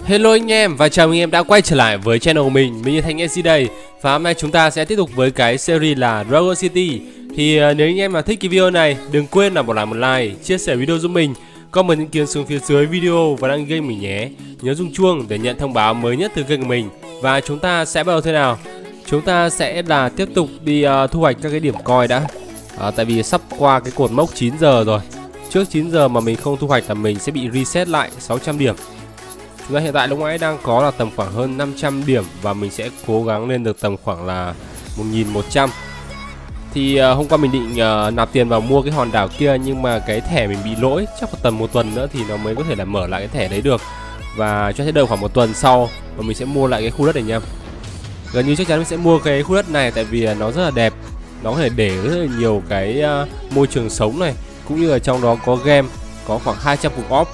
Hello anh em và chào mừng anh em đã quay trở lại với channel của mình là Thanh SC đây. Và hôm nay chúng ta sẽ tiếp tục với cái series là Dragon City. Thì nếu anh em mà thích cái video này, đừng quên là bỏ lại một like, chia sẻ video giúp mình, comment ý kiến xuống phía dưới video và đăng ký kênh mình nhé. Nhớ rung chuông để nhận thông báo mới nhất từ kênh của mình. Và chúng ta sẽ bắt đầu thế nào? Chúng ta sẽ là tiếp tục đi thu hoạch các cái điểm coin đã. Tại vì sắp qua cái cột mốc 9 giờ rồi. Trước 9 giờ mà mình không thu hoạch là mình sẽ bị reset lại 600 điểm. Chúng ta hiện tại lúc nãy đang có là tầm khoảng hơn 500 điểm và mình sẽ cố gắng lên được tầm khoảng là 1100. Thì hôm qua mình định nạp tiền vào mua cái hòn đảo kia, nhưng mà cái thẻ mình bị lỗi, chắc phải tầm một tuần nữa thì nó mới có thể là mở lại cái thẻ đấy được. Và cho sẽ đợi khoảng một tuần sau và mình sẽ mua lại cái khu đất này nha. Gần như chắc chắn mình sẽ mua cái khu đất này tại vì nó rất là đẹp. Nó có thể để rất là nhiều cái môi trường sống này, cũng như là trong đó có game, có khoảng 200 cục off.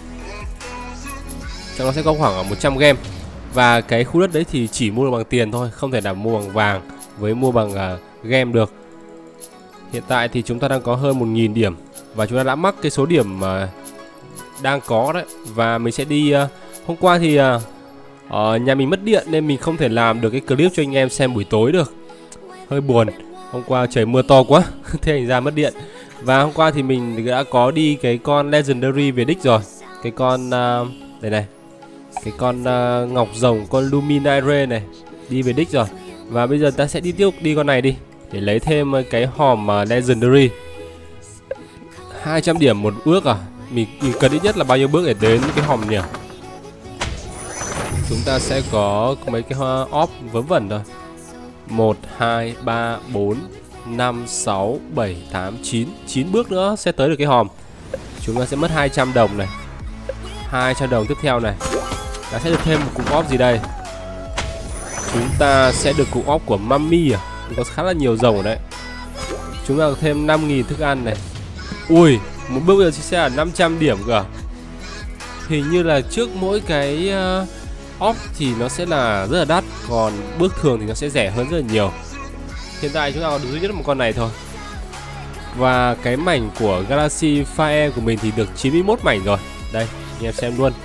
Trong đó sẽ có khoảng 100 game. Và cái khu đất đấy thì chỉ mua được bằng tiền thôi, không thể nào mua bằng vàng với mua bằng game được. Hiện tại thì chúng ta đang có hơn 1000 điểm và chúng ta đã mắc cái số điểm đang có đấy. Và mình sẽ đi hôm qua thì nhà mình mất điện nên mình không thể làm được cái clip cho anh em xem buổi tối được. Hơi buồn. Hôm qua trời mưa to quá thế thành ra mất điện. Và hôm qua thì mình đã có đi cái con Legendary về đích rồi. Cái con đây này, cái con ngọc rồng, con Luminaire này đi về đích rồi. Và bây giờ ta sẽ đi tiếp tục đi con này đi để lấy thêm cái hòm Legendary. 200 điểm một bước à? Mình cần ít nhất là bao nhiêu bước để đến cái hòm nhỉ? Chúng ta sẽ có mấy cái off vớ vẩn thôi. 1, 2, 3, 4, 5, 6, 7, 8, 9 9 bước nữa sẽ tới được cái hòm. Chúng ta sẽ mất 200 đồng này. 200 đồng tiếp theo này. Ta sẽ được thêm một cục off gì đây? Chúng ta sẽ được cục off của Mami à? Có khá là nhiều rồng ở đấy. Chúng ta được thêm 5000 thức ăn này. Ui, một bước bây giờ sẽ là 500 điểm cơ. Hình như là trước mỗi cái off thì nó sẽ là rất là đắt, còn bước thường thì nó sẽ rẻ hơn rất là nhiều. Hiện tại chúng ta có duy nhất một con này thôi. Và cái mảnh của Galaxy Fire của mình thì được 91 mảnh rồi. Đây, anh em xem luôn.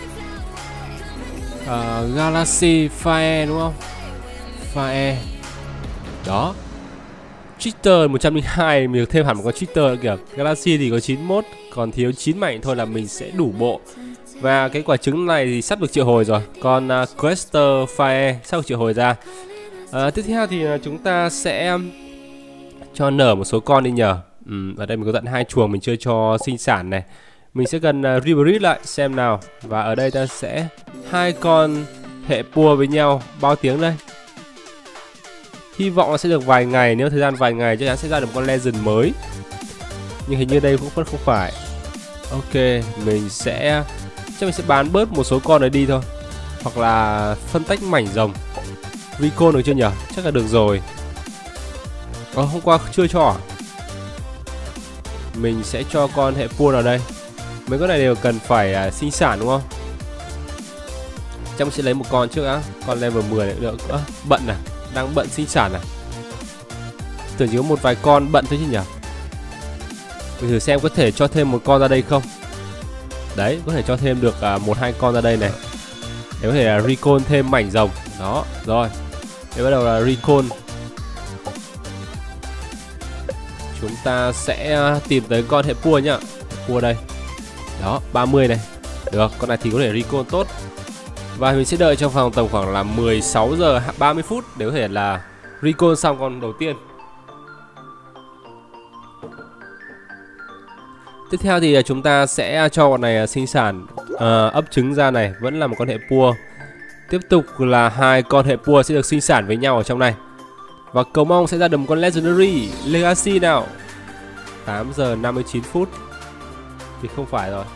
Galaxy Fire đúng không? Fire. Đó. Cheater 102, mình được thêm hẳn một con Cheater nữa kìa. Galaxy thì có 91, còn thiếu 9 mảnh thôi là mình sẽ đủ bộ. Và cái quả trứng này thì sắp được triệu hồi rồi. Còn Quester Fire sắp được triệu hồi ra. Tiếp theo thì chúng ta sẽ cho nở một số con đi nhờ. Ở đây mình có tận 2 chuồng mình chưa cho sinh sản này. Mình sẽ cần rebreed lại xem nào. Và ở đây ta sẽ 2 con hệ pua với nhau. Bao tiếng đây? Hy vọng là sẽ được vài ngày. Nếu thời gian vài ngày chắc chắn sẽ ra được một con legend mới. Nhưng hình như đây cũng không phải. Ok, mình sẽ bán bớt một số con này đi thôi. Hoặc là phân tách mảnh rồng. Recon được chưa nhỉ? Chắc là được rồi. Hôm qua chưa cho à? Mình sẽ cho con hệ pua nào đây? Mấy con này đều cần phải sinh sản đúng không? Chắc mình sẽ lấy một con trước á. Con level 10 này được. Bận à? Đang bận sinh sản à? Tưởng chỉ có một vài con bận thôi chứ nhỉ? Mình thử xem có thể cho thêm một con ra đây không. Đấy, có thể cho thêm được 1-2 con ra đây này. Để có thể recon thêm mảnh rồng. Đó, rồi. Để bắt đầu là recon. Chúng ta sẽ tìm tới con hệ pua nhá. Hệ pua đây. Đó, 30 này. Được, con này thì có thể recon tốt. Và mình sẽ đợi trong vòng tầm khoảng là 16 giờ 30 phút để có thể là recon xong con đầu tiên. Tiếp theo thì chúng ta sẽ cho con này sinh sản ấp trứng ra này, vẫn là một con hệ pua. Tiếp tục là 2 con hệ pua sẽ được sinh sản với nhau ở trong này. Và cầu mong sẽ ra được một con Legendary Legacy nào. 8 giờ 59 phút thì không phải rồi.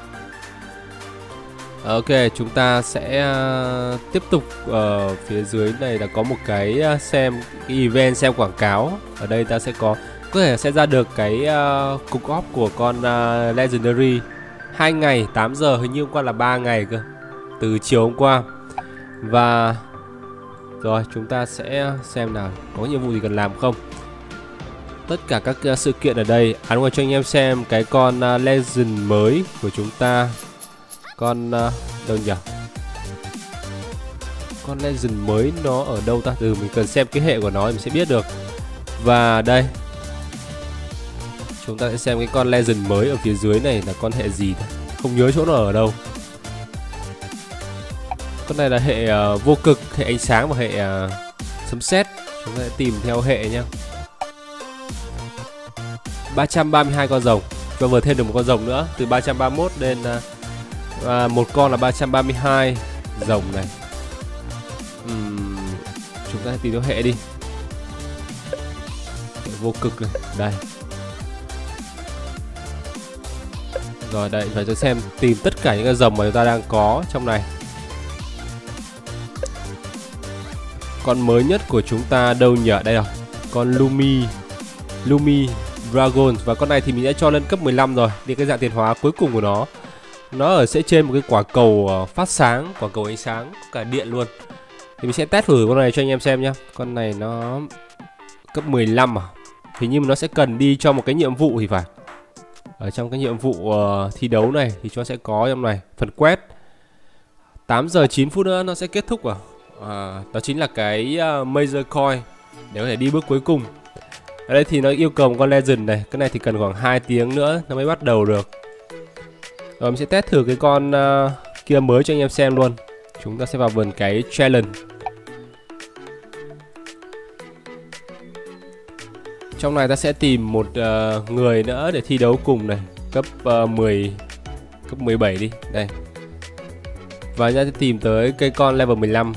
Ok, chúng ta sẽ tiếp tục ở phía dưới này là có một cái xem cái event xem quảng cáo. Ở đây ta sẽ có thể sẽ ra được cái cục off của con Legendary 2 ngày 8 giờ, hình như hôm qua là 3 ngày cơ. Từ chiều hôm qua. Và rồi chúng ta sẽ xem nào có nhiệm vụ gì cần làm không. Tất cả các sự kiện ở đây. Đúng rồi, cho anh em xem cái con Legend mới của chúng ta. Con đâu nhỉ? Con Legend mới nó ở đâu ta? Mình cần xem cái hệ của nó thì mình sẽ biết được. Và đây, chúng ta sẽ xem cái con Legend mới ở phía dưới này là con hệ gì ta? Không nhớ chỗ nó ở đâu. Con này là hệ vô cực, hệ ánh sáng và hệ sấm sét. Chúng ta sẽ tìm theo hệ nhá. 332 con rồng. Và vừa thêm được một con rồng nữa, từ 331 lên một con là 332 rồng này. Chúng ta tìm theo hệ đi. Hệ vô cực này, đây. Rồi đây, phải cho xem tìm tất cả những cái rồng mà chúng ta đang có trong này. Con mới nhất của chúng ta đâu nhỉ? Đây rồi. Con Lumi Dragon. Và con này thì mình đã cho lên cấp 15 rồi. Thì cái dạng tiến hóa cuối cùng của nó ở sẽ trên một cái quả cầu phát sáng, quả cầu ánh sáng, cả điện luôn. Thì mình sẽ test thử con này cho anh em xem nhá. Con này nó cấp 15 à? Hình như nó sẽ cần đi cho một cái nhiệm vụ thì phải. Ở trong cái nhiệm vụ thi đấu này thì nó sẽ có trong này phần quest. 8 giờ 9 phút nữa nó sẽ kết thúc à? Đó chính là cái Major Coin để có thể đi bước cuối cùng. Ở đây thì nó yêu cầu một con Legend này. Cái này thì cần khoảng 2 tiếng nữa nó mới bắt đầu được. Rồi mình sẽ test thử cái con kia mới cho anh em xem luôn. Chúng ta sẽ vào vườn cái challenge. Trong này ta sẽ tìm một người nữa để thi đấu cùng này. Cấp 17 đi. Đây. Và chúng ta sẽ tìm tới cái con level 15.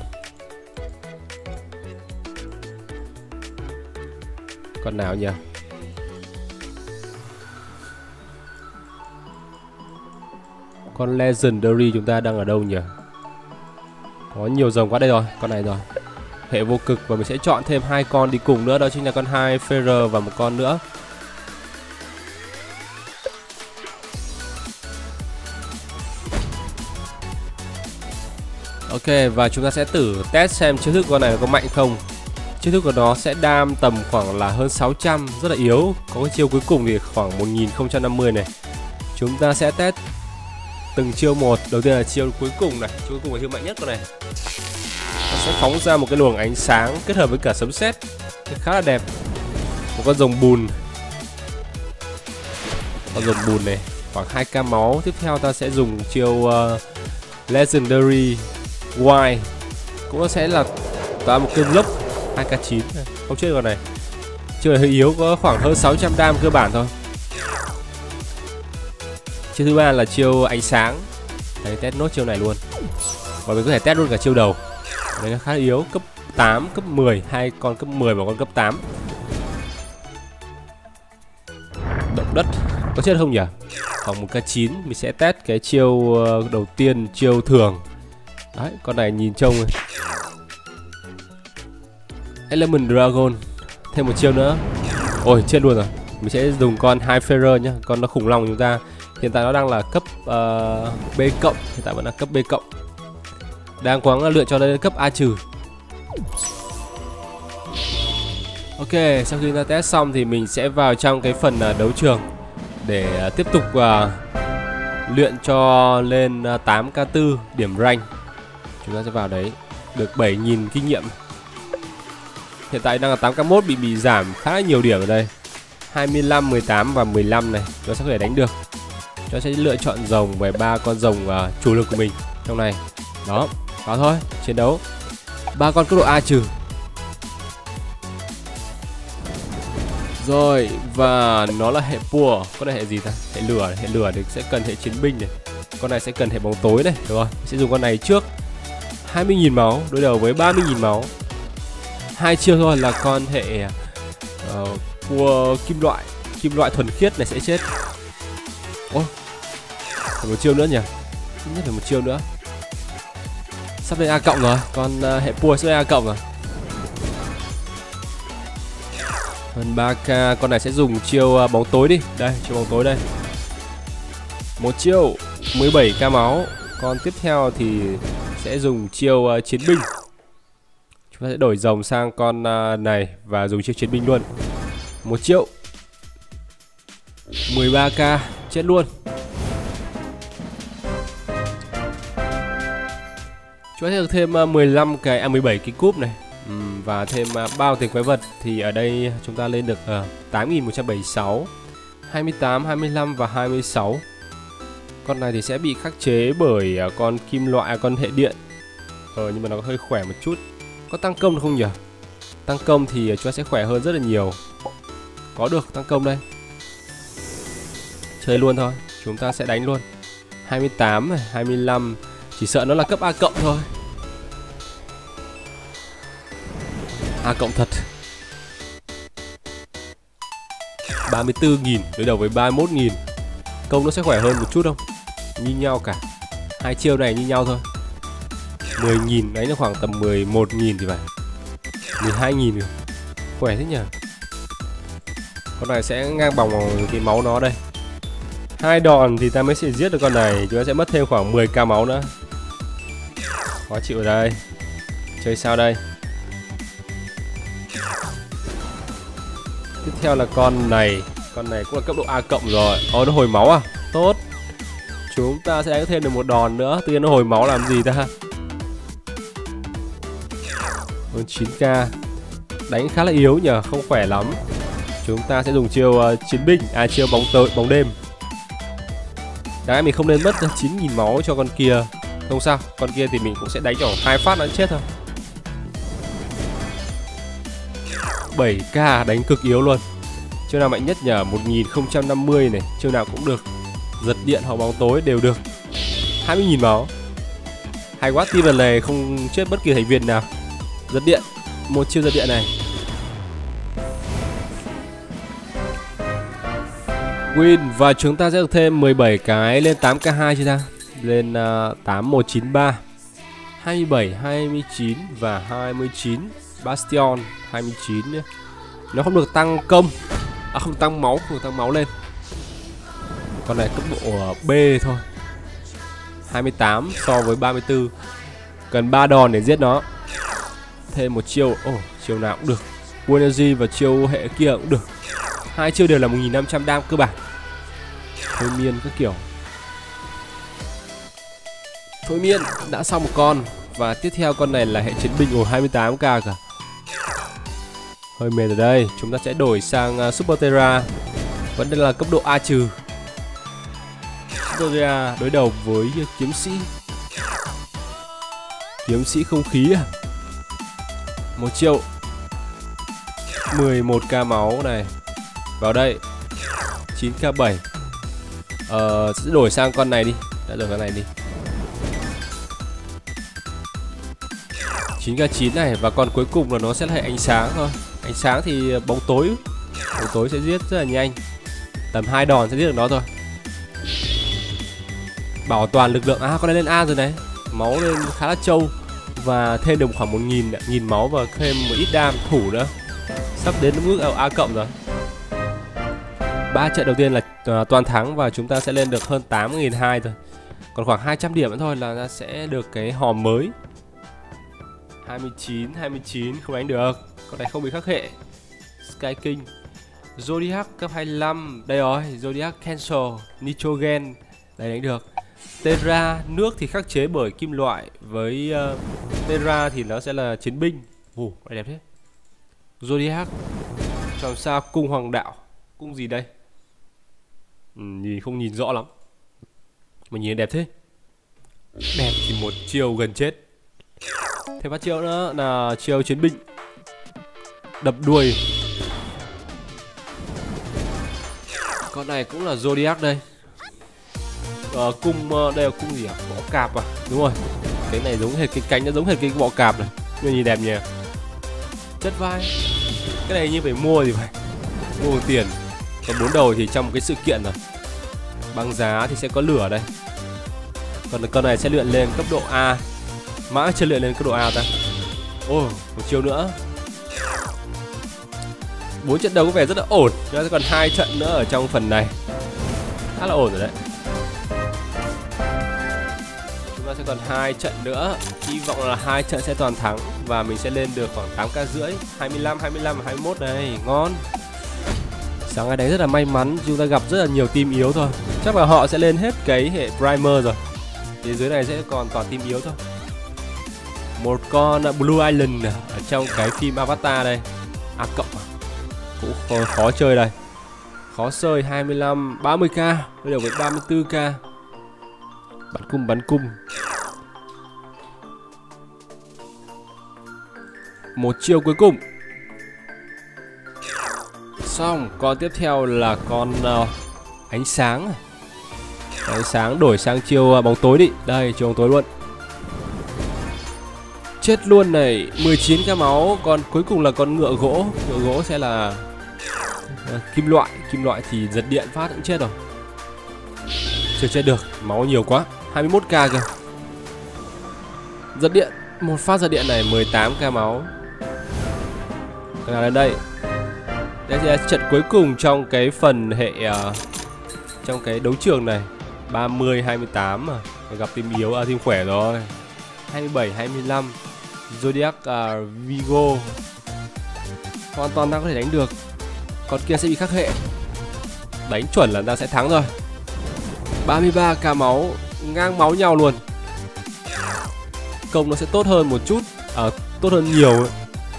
Con nào nhỉ? Con Legendary chúng ta đang ở đâu nhỉ? Có nhiều rồng quá đây rồi. Con này rồi. Hệ vô cực. Và mình sẽ chọn thêm 2 con đi cùng nữa. Đó chính là con 2 Fairer và một con nữa. Ok, và chúng ta sẽ thử test xem chiêu thức con này có mạnh không. Chiêu thức của nó sẽ đam tầm khoảng là hơn 600, rất là yếu. Có cái chiêu cuối cùng thì khoảng 1050 này. Chúng ta sẽ test từng chiêu một. Đầu tiên là chiêu cuối cùng này. Chiêu cuối cùng là chiêu mạnh nhất con này. Nó sẽ phóng ra một cái luồng ánh sáng kết hợp với cả sấm sét, khá là đẹp. Một con rồng bùn. Con rồng bùn này khoảng 2k máu. Tiếp theo ta sẽ dùng chiêu Legendary Y. Cũng sẽ là tạo một cơn lốc 2k9. Không chết con này. Chiêu này hơi yếu, có khoảng hơn 600 đam cơ bản thôi. Chiêu thứ ba là chiêu ánh sáng. Đấy, test nốt chiêu này luôn. Và mình có thể test luôn cả chiêu đầu. Đấy, nó khá là yếu, cấp 8, cấp 10, 2 con cấp 10 và con cấp 8. Động đất, có chết không nhỉ? Khoảng 1k9, mình sẽ test cái chiêu đầu tiên, chiêu thường. Đấy, con này nhìn trông này. Element Dragon, thêm một chiêu nữa. Ôi, chết luôn rồi. Mình sẽ dùng con 2 Fairer nhá, con nó khủng long của chúng ta. Hiện tại nó đang là cấp B cộng, hiện tại vẫn là cấp B cộng. Đang cố gắng lựa cho lên cấp A trừ. Ok, sau khi ta test xong thì mình sẽ vào trong cái phần đấu trường để tiếp tục luyện cho lên 8k4 điểm rank. Chúng ta sẽ vào đấy, được 7.000 kinh nghiệm. Hiện tại đang là 8k1, bị giảm khá là nhiều điểm ở đây. 25, 18 và 15 này, chúng ta sẽ có thể đánh được. Chúng ta sẽ lựa chọn rồng về 3 con rồng chủ lực của mình trong này. Đó, vào thôi, chiến đấu. 3 con cấp độ A trừ. Rồi, và nó là hệ pua. Con này hệ gì ta? Hệ lửa thì sẽ cần hệ chiến binh này. Con này sẽ cần hệ bóng tối này, được rồi. Sẽ dùng con này trước. 20.000 máu đối đầu với 30.000 máu. 2 chiêu thôi là con hệ pua kim loại thuần khiết này sẽ chết. Ôi, còn một chiêu nữa nhỉ? Ít nhất là một chiêu nữa. Sắp lên A cộng rồi, con hệ pua sẽ lên A cộng rồi. Hơn 3k, con này sẽ dùng chiêu bóng tối đi. Đây, chiêu bóng tối đây. Một chiêu 17k máu. Con tiếp theo thì sẽ dùng chiêu chiến binh. Chúng ta sẽ đổi rồng sang con này và dùng chiêu chiến binh luôn. Một chiêu 13k, chết luôn. Chúng ta sẽ được thêm 15 cái 17 cái cúp này. Và thêm bao tiền quái vật thì ở đây chúng ta lên được 8.176, 28, 25 và 26. Con này thì sẽ bị khắc chế bởi con kim loại, con hệ điện. Nhưng mà nó hơi khỏe một chút. Có tăng công được không nhỉ? Tăng công thì chúng ta sẽ khỏe hơn rất là nhiều. Có được tăng công đây. Chơi luôn thôi, chúng ta sẽ đánh luôn. 28 này, 25. Chỉ sợ nó là cấp A cộng thôi. A cộng thật. 34.000 đối đầu với 31.000. Công nó sẽ khỏe hơn một chút không? Như nhau cả. Hai chiêu này như nhau thôi. 10.000 đánh nó khoảng tầm 11.000 thì phải. 12.000 rồi. Khỏe thế nhỉ. Con này sẽ ngang bằng cái máu nó đây. 2 đòn thì ta mới sẽ giết được con này. Chúng ta sẽ mất thêm khoảng 10k máu nữa. Khó chịu ở đây. Chơi sao đây? Tiếp theo là con này. Con này cũng là cấp độ A cộng rồi. Nó hồi máu à? Tốt. Chúng ta sẽ đánh thêm được một đòn nữa. Tự nhiên nó hồi máu làm gì ta? Hơn 9k. Đánh khá là yếu nhờ, không khỏe lắm. Chúng ta sẽ dùng chiêu chiến binh, chiêu bóng đêm. Đấy, mình không nên mất 9.000 máu cho con kia. Không sao, con kia thì mình cũng sẽ đánh khoảng 2 phát nó chết thôi. 7k đánh cực yếu luôn. Chiêu nào mạnh nhất nhờ? 1050 này, chiêu nào cũng được. Giật điện hoặc bóng tối đều được. 20.000 máu. Hay quá, team lần này không chết bất kỳ thành viên nào. Giật điện, một chiêu giật điện này. Win và chúng ta sẽ được thêm 17 cái lên 8k2 chưa ta? Lên 8193, 27, 29 và 29. Bastion 29. Nó không được tăng công. Không tăng máu, không được tăng máu lên. Con này cấp độ B thôi. 28 so với 34. Cần 3 đòn để giết nó. Thêm một chiêu. Chiêu nào cũng được. Energy và chiêu hệ kia cũng được. Hai chiêu đều là 1500 đam cơ bản. Thôi miên các kiểu. Thôi miên đã xong một con. Và tiếp theo con này là hệ chiến binh. 28k cả. Hơi mệt ở đây. Chúng ta sẽ đổi sang Super Terra. Vẫn là cấp độ A trừ. Super Terra đối đầu với kiếm sĩ. Kiếm sĩ không khí à? Một chiêu. 11k máu này. Vào đây. 9k7. Sẽ đổi sang con này đi. Đã đổi con này đi. 9k9 này. Và con cuối cùng là nó sẽ là hệ ánh sáng thôi. Ánh sáng thì bóng tối. Bóng tối sẽ giết rất là nhanh. Tầm 2 đòn sẽ giết được nó thôi. Bảo toàn lực lượng. Con này lên A rồi này. Máu lên khá là trâu. Và thêm được khoảng 1.000 máu. Và thêm một ít đam thủ nữa. Sắp đến mức A cộng rồi. 3 trận đầu tiên là toàn thắng. Và chúng ta sẽ lên được hơn 8.200 thôi. Còn khoảng 200 điểm nữa thôi là sẽ được cái hòm mới. 29 không đánh được. Con này không bị khắc hệ. Sky King. Zodiac cấp 25. Đây rồi, Zodiac Cancel. Nitrogen. Đây đánh được. Terra, nước thì khắc chế bởi kim loại. Với Terra thì nó sẽ là chiến binh. Đây đẹp thế. Zodiac. Trong sao cung hoàng đạo. Cung gì đây? Nhìn không nhìn rõ lắm. Mà nhìn đẹp thế. Đẹp thì một chiêu gần chết. Thêm phát chiêu nữa là chiêu chiến binh. Đập đuôi. Con này cũng là Zodiac đây. Cung đây là cung gì à? Bọ cạp à? Đúng rồi. Cái này giống hệt cái cánh, nó giống hệt cái bọ cạp này. Nhưng nhìn đẹp nhỉ. Chất vai. Cái này như phải mua thì phải. Mua bằng tiền. Còn 4 đầu thì trong một cái sự kiện rồi. Băng giá thì sẽ có lửa đây. Còn con này sẽ luyện lên cấp độ A. Mã chưa luyện lên cấp độ A ta. Một chiêu nữa. 4 trận đấu có vẻ rất là ổn. Chúng ta sẽ còn 2 trận nữa ở trong phần này. Khá là ổn rồi đấy. Chúng ta sẽ còn 2 trận nữa. Hy vọng là 2 trận sẽ toàn thắng. Và mình sẽ lên được khoảng 8k rưỡi. 25 và 21 này. Ngon. Sáng ngày đấy rất là may mắn. Chúng ta gặp rất là nhiều team yếu thôi. Chắc là họ sẽ lên hết cái hệ primer rồi. Thì dưới này sẽ còn toàn team yếu thôi. Một con Blue Island ở trong cái phim Avatar đây. A cộng cũng khó chơi đây. Khó chơi 25 30k, bây giờ với 34k. Bắn cung. Một chiêu cuối cùng. Xong, con tiếp theo là con ánh sáng. Ánh sáng đổi sang chiêu bóng tối đi. Đây, chiêu bóng tối luôn. Chết luôn này, 19k máu. Còn cuối cùng là con ngựa gỗ. Ngựa gỗ sẽ là kim loại. Kim loại thì giật điện phát cũng chết rồi. Chưa chết được, máu nhiều quá. 21k kìa. Giật điện, một phát giật điện này 18k máu. Nào đến đây. Đây là trận cuối cùng trong cái phần hệ trong cái đấu trường này. 30-28 mà. Gặp team yếu, team khỏe rồi. 27-25 Zodiac Vigo hoàn toàn ta có thể đánh được. Con kia sẽ bị khắc hệ. Đánh chuẩn là ta sẽ thắng rồi. 33k máu, ngang máu nhau luôn. Công nó sẽ tốt hơn một chút, tốt hơn nhiều ấy.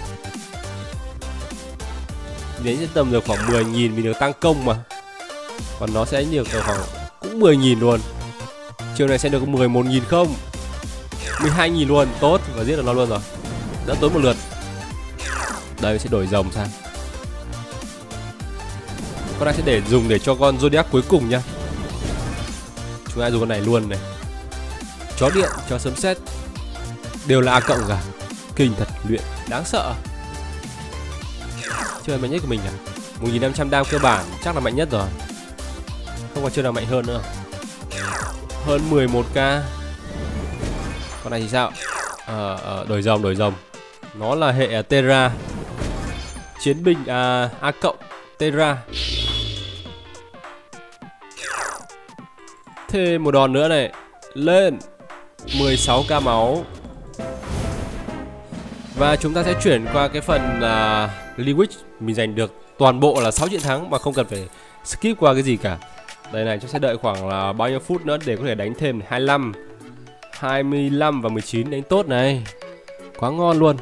Đến sẽ tầm được khoảng 10.000 vì được tăng công mà. Còn nó sẽ được khoảng cũng 10.000 luôn. Chiều này sẽ được 11.000 không? 12.000 luôn, tốt, và giết được nó luôn rồi. Đã tốn một lượt. Đây sẽ đổi rồng sang. Con này sẽ để dùng để cho con Zodiac cuối cùng nhá. Chúng ta dùng con này luôn này. Chó điện, chó sấm sét đều là A cộng cả. Kinh thật, luyện đáng sợ. Chơi mạnh nhất của mình à? 1500 đam cơ bản chắc là mạnh nhất rồi. Không còn chơi nào mạnh hơn nữa. Hơn 11k. Con này thì sao? Đổi rồng. Nó là hệ Terra. Chiến binh A cộng Terra. Thêm một đòn nữa này. Lên 16k máu. Và chúng ta sẽ chuyển qua cái phần League. Mình giành được toàn bộ là 6 chiến thắng mà không cần phải skip qua cái gì cả. Đây này, chúng sẽ đợi khoảng là bao nhiêu phút nữa để có thể đánh thêm 25, 25 và 19 đánh tốt này. Quá ngon luôn.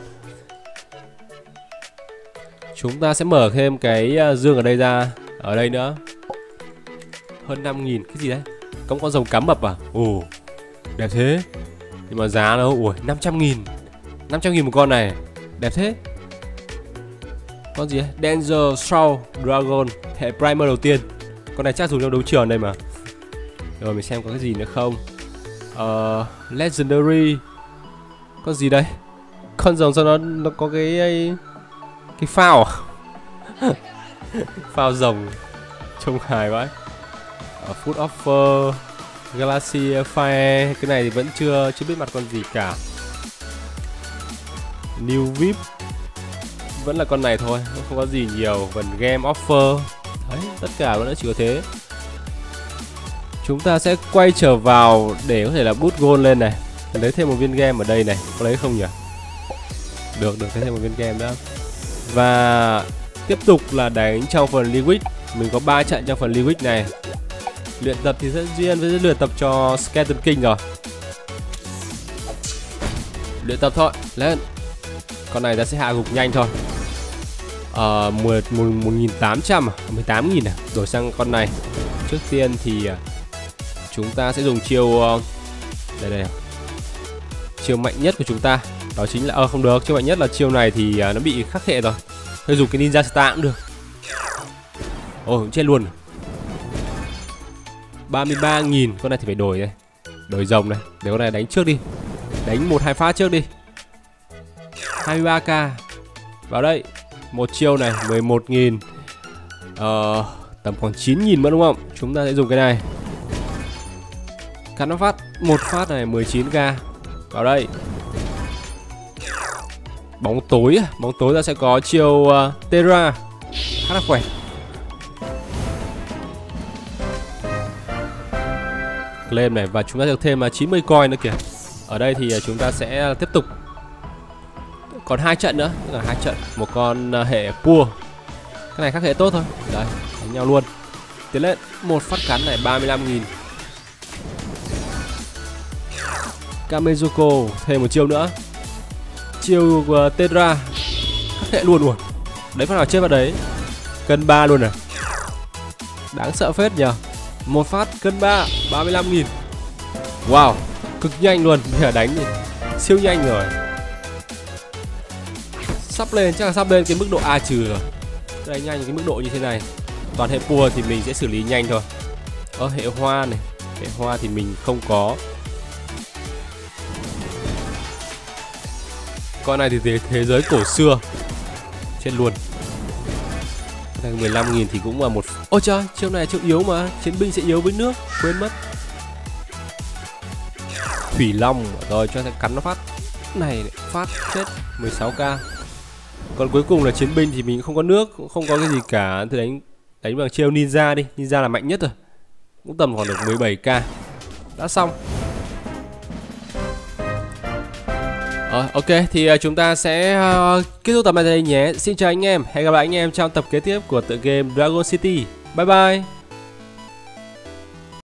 Chúng ta sẽ mở thêm cái dương ở đây ra. Ở đây nữa. Hơn 5.000, cái gì đấy? Có con rồng cá mập à? Ồ, đẹp thế. Nhưng mà giá nó, ui, 500.000. 500.000 một con này. Đẹp thế. Con gì đấy? Danger Shroud Dragon, hệ primer đầu tiên. Con này chắc dùng trong đấu trường đây mà. Rồi mình xem có cái gì nữa không. Legendary. Con gì đây? Con rồng sao nó có cái phao à? Phao rồng trông hài quá. Food Offer, Galaxy Fire. Cái này thì vẫn chưa biết mặt con gì cả. New VIP vẫn là con này thôi, không có gì nhiều. Phần Game Offer. Đấy, tất cả vẫn chỉ có thế. Chúng ta sẽ quay trở vào để có thể là boost gold lên này. Lấy thêm một viên game ở đây này. Có lấy không nhỉ? Được, lấy thêm một viên game đó. Và tiếp tục là đánh trong phần League. Mình có 3 trận trong phần League này. Luyện tập thì sẽ duyên với luyện tập cho Skeleton King rồi. Luyện tập thôi, lên. Con này ta sẽ hạ gục nhanh thôi. 1.800 18.000 à? Đổi sang con này. Trước tiên thì chúng ta sẽ dùng chiêu đây. Chiêu mạnh nhất của chúng ta đó chính là không được, chiêu mạnh nhất là chiêu này thì nó bị khắc hệ rồi. Thôi dùng cái Ninja Star cũng được. Ôi, chết luôn. 33.000, con này thì phải đổi đây. Đổi rồng này, để con này đánh trước đi. Đánh 1-2 phát trước đi. 23k. Vào đây. Một chiêu này 11.000. Tầm khoảng 9.000 nữa đúng không? Chúng ta sẽ dùng cái này. Cắn nó phát. Một phát này 19k. Vào đây. Bóng tối. Bóng tối ta sẽ có chiêu Terra. Khá là khỏe. Claim này. Và chúng ta được thêm 90 coin nữa kìa. Ở đây thì chúng ta sẽ tiếp tục. Còn 2 trận nữa, tức là 2 trận, một con hệ Pua. Cái này khác hệ tốt thôi. Đấy, đánh nhau luôn. Tiến lên, một phát cắn này 35.000. Kamezuko thêm một chiêu nữa. chiêu Tedra khắc hệ luôn. Đấy phát nào chết vào đấy. Cân 3 luôn à. Đáng sợ phết nhờ. Một phát cân 3 35.000. Wow, cực nhanh luôn. Bây giờ đánh thì siêu nhanh rồi. Sắp lên, chắc là sắp lên cái mức độ A trừ rồi. Đánh nhanh cái mức độ như thế này. Toàn hệ pua thì mình sẽ xử lý nhanh thôi. Hệ hoa này. Hệ hoa thì mình không có. Con này thì thế giới cổ xưa. Chết luôn. Cái này 15.000 thì cũng là một. Ôi trời, chiêu này chiêu yếu mà. Chiến binh sẽ yếu với nước. Quên mất. Thủy Long. Rồi cho cắn nó phát. Này phát chết 16k. Còn cuối cùng là chiến binh thì mình không có nước, cũng không có cái gì cả. Thì đánh bằng chiêu ninja đi. Ninja là mạnh nhất rồi. Cũng tầm khoảng được 17k. Đã xong. Ok, thì chúng ta sẽ kết thúc tập này đây nhé. Xin chào anh em, hẹn gặp lại anh em trong tập kế tiếp của tựa game Dragon City. Bye bye.